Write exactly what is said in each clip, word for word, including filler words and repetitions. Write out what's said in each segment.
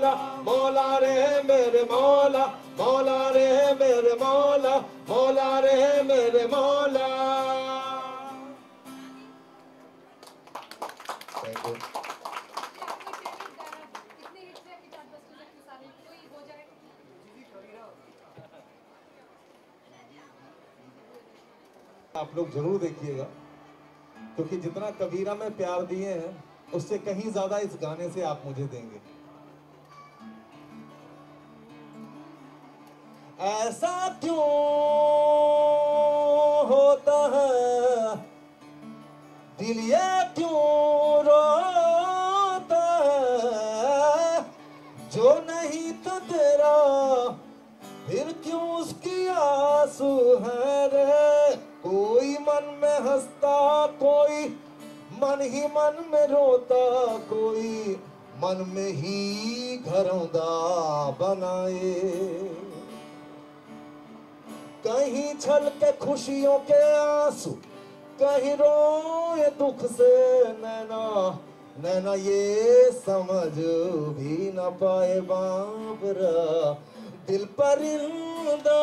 मौला, मौला रे मेरे मौला, मौला रे मेरे मौला, मौला रे मेरे मौला। Thank you. आप लोग जरूर देखिएगा, क्योंकि जितना कबीरा में प्यार दिए हैं उससे कहीं ज्यादा इस गाने से आप मुझे देंगे। ऐसा क्यों होता है, दिल ये क्यों रोता है, जो नहीं तो तेरा फिर क्यों उसकी आंसू है रे। कोई मन में हंसता, कोई मन ही मन में रोता, कोई मन में ही घरौंदा बनाए। कहीं छल के खुशियों के आंसू, कहीं रोए दुख से नैना, नैना ये समझ भी न पाए बाबरा दिल परिंदा।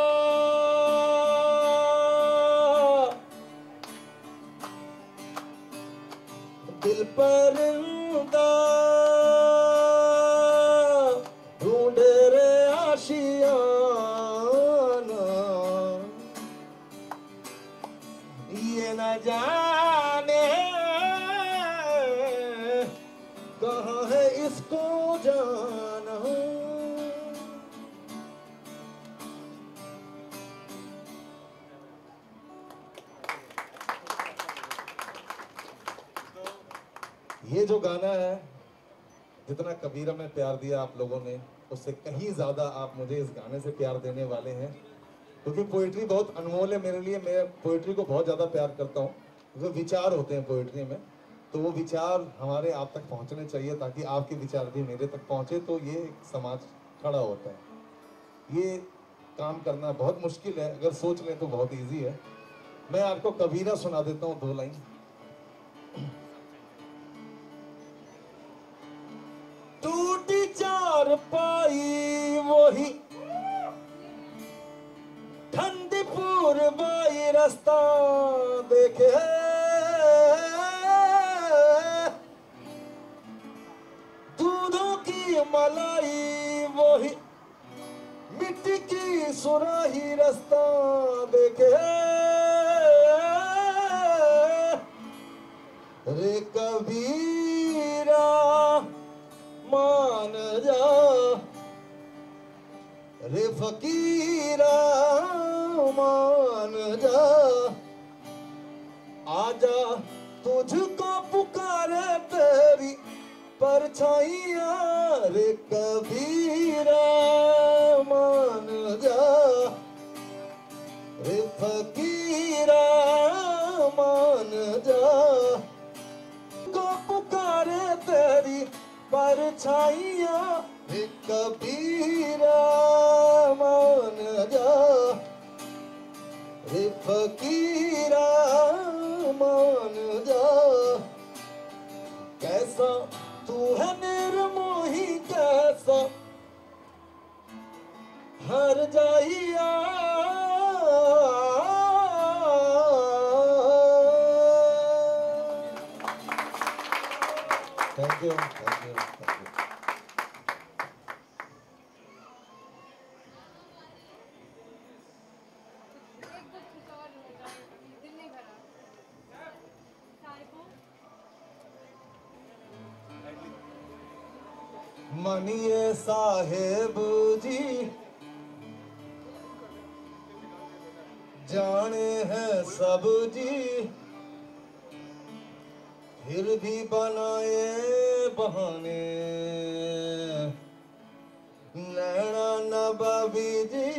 दिल परिंदा ढूंढे रे आशियाना, ये न जाने कहाँ है इसको जाना। ये जो गाना है, जितना कबीरा में प्यार दिया आप लोगों ने, उससे कहीं ज्यादा आप मुझे इस गाने से प्यार देने वाले हैं, क्योंकि पोइट्री बहुत अनमोल है मेरे लिए। मैं पोइट्री को बहुत ज्यादा प्यार करता हूँ। जो विचार होते हैं पोइट्री में, तो वो विचार हमारे आप तक पहुँचने चाहिए, ताकि आपके विचार भी मेरे तक पहुँचे, तो ये समाज खड़ा होता है। ये काम करना बहुत मुश्किल है, अगर सोच लें तो बहुत ईजी है। मैं आपको कबीरा सुना देता हूँ, दो लाइन। टूटी चार पाई वही ठंडी पूर्वाई रास्ता देखे, दूधों की मलाई वही मिट्टी की सुराही रास्ता देखे। रे कबीरा मान जा, रे फकीरा मान जा, आजा तुझको पुकारे तेरी परछाइयां। रे कबीरा मान जा, रे फकीरा मान जा, को पुकारे तेरी परछाइयां। रे कबीरा मान जा, रे फकीरा मान जा। कैसा तू है निर्मोही, कैसा हर जाइया। Thank you, thank you, thank you. मनिए साहेब जी जाने हैं सब जी, फिर भी बनाए बहाने। नैना नवाबी जी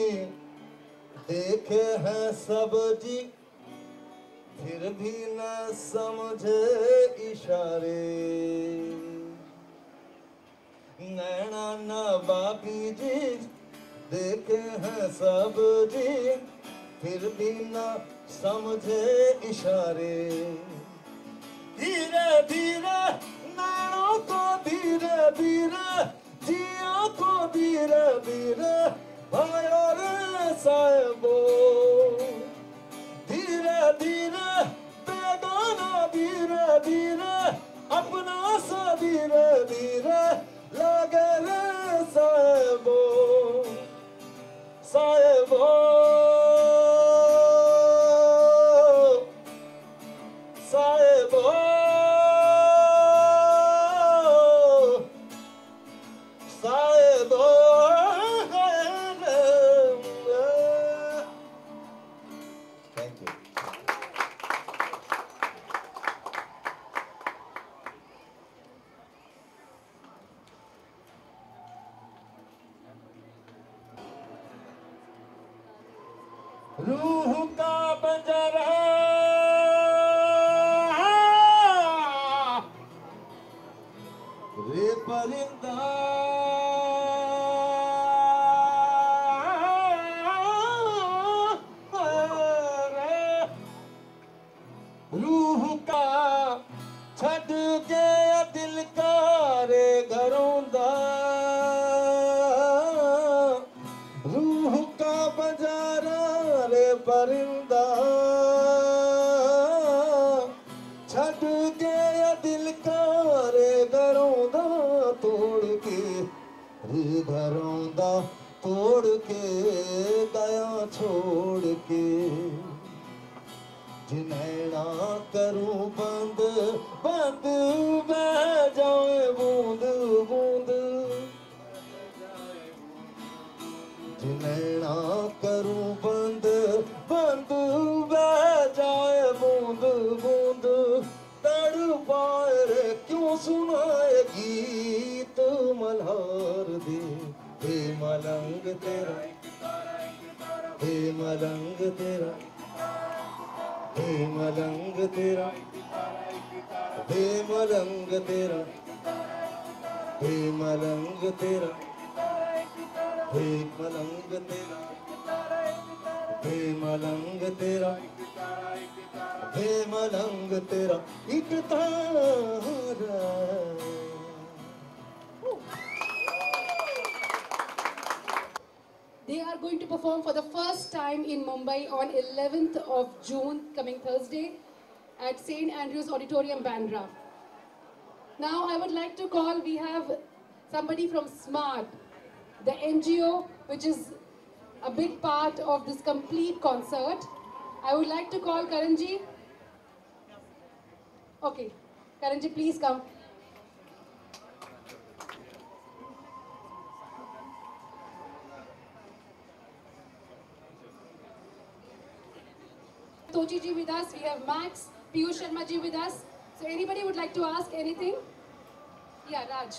देखे हैं सब जी, फिर भी न समझे इशारे। नैना नवाबी जी देखे हैं सब जी, फिर भी न समझे इशारे। धीरे धीरे नैनों को धीरे धीरे जिया को धीरे धीरे भयो रे साहेबो, धीरे धीरे बेगाना धीरे धीरे अपना सा धीरे धीरे लगे रे साहेबो, साहेबो साहेबो साहेबो। Thank you. रूह का बंजरा रे परिंदा, रूह का छड़ के दिल का रे घरोंदा, रूह का बंजरा रे परिंदा, छड़ के दिल का रे घरोंदा, तोड़ के रे घरोंदा, तोड़ के गया छोड़ के, जिनैना करूं बंद बंद बह जाए बूंद बूंद, जिनैना करूं बंद बंद बह जाए बूंद बूंद, तड़पाए रे क्यों सुनाए गीत मल्हार दे, हे मलंग तेरा, हे मलंग तेरा, हे मलंग तेरा, हे मलंग तेरा, हे मलंग तेरा, हे मलंग तेरा, हे मलंग तेरा, हे मलंग तेरा एक तारा। They are going to perform for the first time in Mumbai on eleventh of June, coming Thursday, at Saint Andrew's Auditorium, Bandra. Now I would like to call, we have somebody from SMART, the N G O, which is a big part of this complete concert. I would like to call Karanji. Okay, Karanji, please come. Tochi ji with us, we have Max, Piyush Sharma ji with us. So anybody would like to ask anything? Yeah, Raj.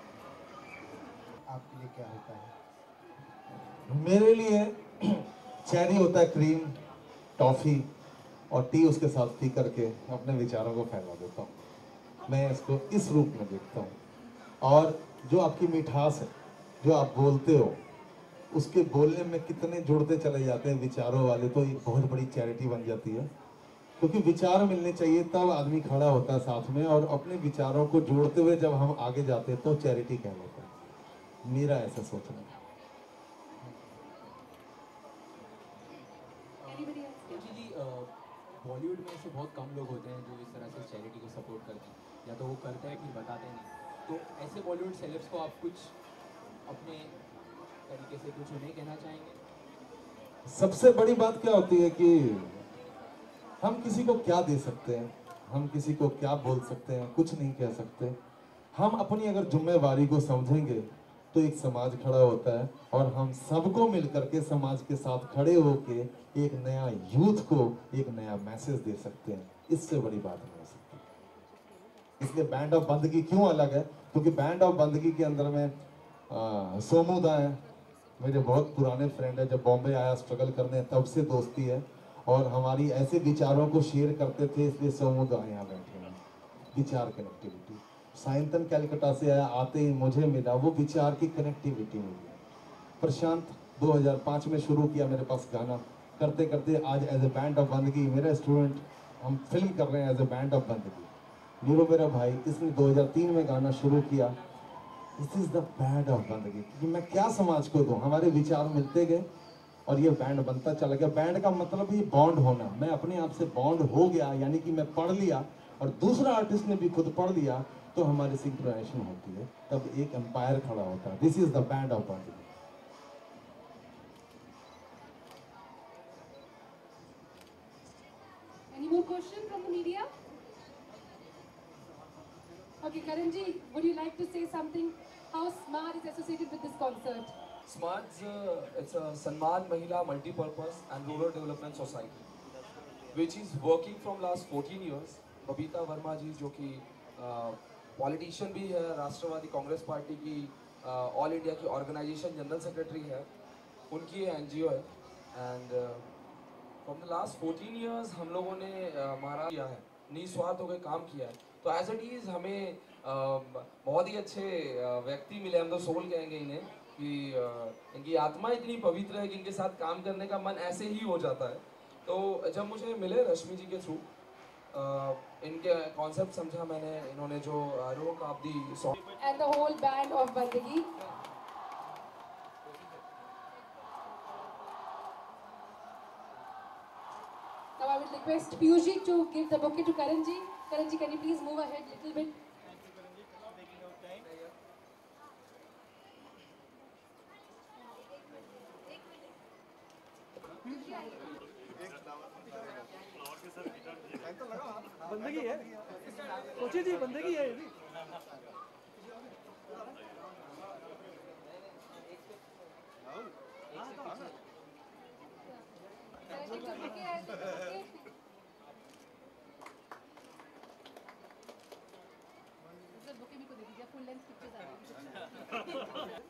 आपके लिए क्या होता है? मेरे लिए cherry होता है cream, toffee और टी उसके साथ पी करके अपने विचारों को फैला देता हूँ। मैं इसको इस रूप में देखता हूँ। और जो आपकी मिठास है, जो आप बोलते हो, उसके बोलने में कितने जुड़ते चले जाते हैं विचारों वाले, तो एक बहुत बड़ी चैरिटी बन जाती है। क्योंकि विचार मिलने चाहिए, तब आदमी खड़ा होता है साथ में, और अपने विचारों को जोड़ते हुए जब हम आगे जाते हैं तो चैरिटी कहलाता है। मेरा ऐसा सोचना है। जी, बॉलीवुड में ऐसे बहुत कम लोग होते हैं जो इस तरह से चैरिटी को सपोर्ट करते हैं, या तो वो करते हैं कि बताते नहीं। तो ऐसे बॉलीवुड सेलेब्स को आप कुछ अपने तरीके से कुछ उन्हें कहना चाहेंगे? सबसे बड़ी बात क्या होती है कि हम किसी को क्या दे सकते हैं, हम किसी को क्या बोल सकते हैं, कुछ नहीं कह सकते। हम अपनी अगर जिम्मेवारी को समझेंगे तो एक समाज खड़ा होता है, और हम सबको मिलकर के समाज के साथ खड़े होके एक नया यूथ को एक नया मैसेज दे सकते हैं। इससे बड़ी बात नहीं हो सकती। इसलिए बैंड ऑफ बंदगी क्यों अलग है? क्योंकि बैंड ऑफ बंदगी के अंदर में आ, सोमूदा है, मेरे बहुत पुराने फ्रेंड है, जब बॉम्बे आया स्ट्रगल करने तब से दोस्ती है, और हमारी ऐसे विचारों को शेयर करते थे, इसलिए सोमूदा यहाँ बैठे हैं। विचार कनेक्टिविटी। साइंतन कैलकटा से आया, आते ही मुझे मिला, वो विचार की कनेक्टिविटी मिली। प्रशांत दो हज़ार पाँच में शुरू किया मेरे पास गाना, करते करते आज एज ए बैंड ऑफ बंदगी मेरा स्टूडेंट, हम फिल्म कर रहे हैं एज ए बैंड ऑफ बंदगी। नीरू मेरा भाई, इसने दो हज़ार तीन में गाना शुरू किया, this is the band of Bandagi. क्योंकि मैं क्या समाज को दूं, हमारे विचार मिलते गए और ये बैंड बनता चला गया। बैंड का मतलब ही बॉन्ड होना। मैं अपने आप से बॉन्ड हो गया, यानी कि मैं पढ़ लिया और दूसरा आर्टिस्ट ने भी खुद पढ़ लिया, तो हमारी सिंक्रोनाइजेशन होती है, तब एक एम्पायर खड़ा होता है। This is the band of Bandagi. Any more questions from the media? Okay, Karanji, would you like to say something? How SMART is associated with this concert? SMART's uh, it's a Sanman Mahila Multipurpose and Rural Development Society, which is working from last fourteen years. Babita Verma ji जो कि politician भी है, Rashtravadi Congress party की all India की organization general secretary है, उनकी ये NGO है। And from the last fourteen years हम लोगों ने महाराज किया है, निस्वार्थ होकर काम किया है। तो एज इट इज़ हमें uh, बहुत ही अच्छे uh, व्यक्ति मिले, हम तो सोल कहेंगे इन्हें, कि uh, इनकी आत्मा इतनी पवित्र है कि इनके साथ काम करने का मन ऐसे ही हो जाता है। तो जब मुझे मिले रश्मि जी के थ्रू, uh, इनके कॉन्सेप्ट समझा मैंने, इन्होंने जो रूह काब्दी song And the whole band of Bandagi. Now I will request Piyush to give the bouquet to Karanji. Karanji, can you please move ahead a little bit? बंदगी है, सोचिए जी, बंदगी है ये भी। Karanji, the bouquet has the bouquet. Sir, bouquet मेरे को दे दीजिए, full length pictures आ रही हैं।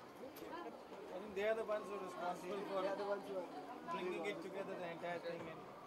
They are the ones who are responsible for bringing it together, the entire thing. And